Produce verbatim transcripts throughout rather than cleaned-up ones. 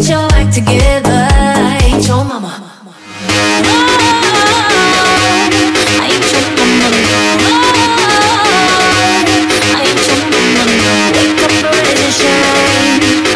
get your act together. I ain't your mama. I ain't your mama. I ain't your mama. Wake up, rise and shine.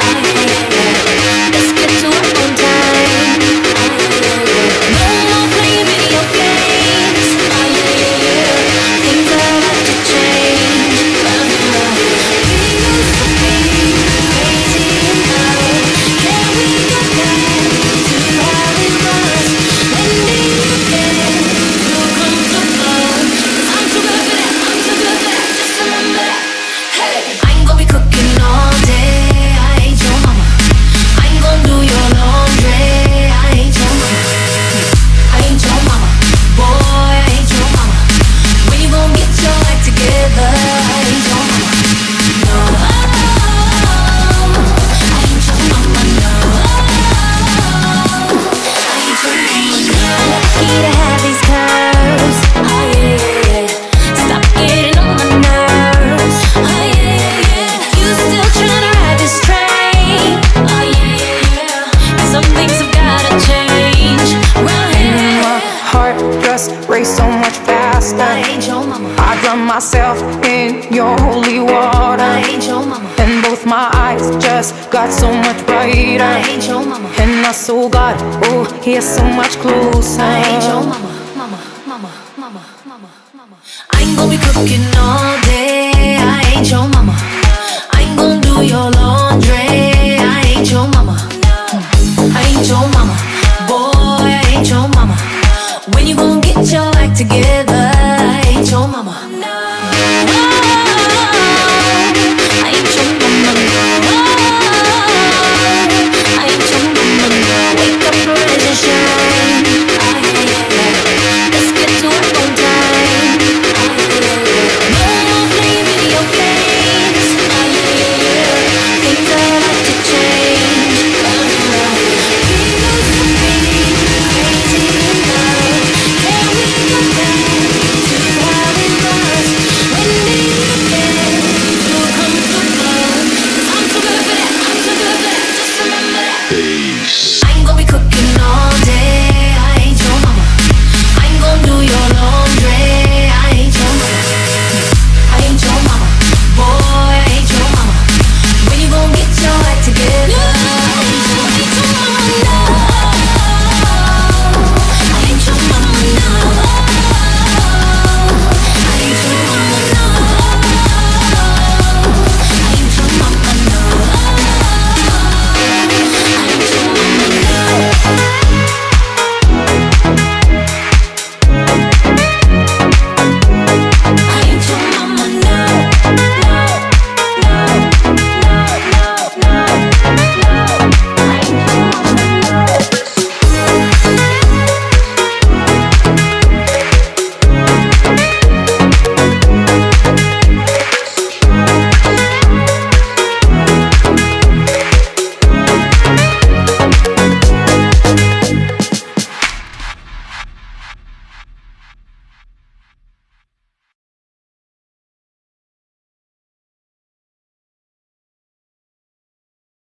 Let's get to work on time. No more playing video games. Things are about to change. We used to be crazy in love. Can we go back to how it was? When did you get to come to love? 'Cause I'm too good for that, I'm too good for that. Just remember that. Hey, I ain't gonna be cooking all day. I ain't your mama. I ain't gonna do your laundry. I ain't your mama. I ain't your mama. Boy, I ain't your mama. When you gon' get your act together? I ain't your mama. No. I ain't your mama, no. I ain't your mama, no. Lucky to have these curves. Oh yeah, yeah. Stop getting on my nerves. Oh yeah, yeah. You still tryna ride this train? Oh yeah, yeah. Some things have gotta change. Round here. My heart just raced so much faster. I ain't your mama. I drown myself in your holy water, I ain't your mama. and both my eyes just got so much brighter. I ain't your mama. And I saw God, oh, he's so much closer. I ain't your mama. Mama, mama, mama, mama, mama. I ain't gonna be cooking all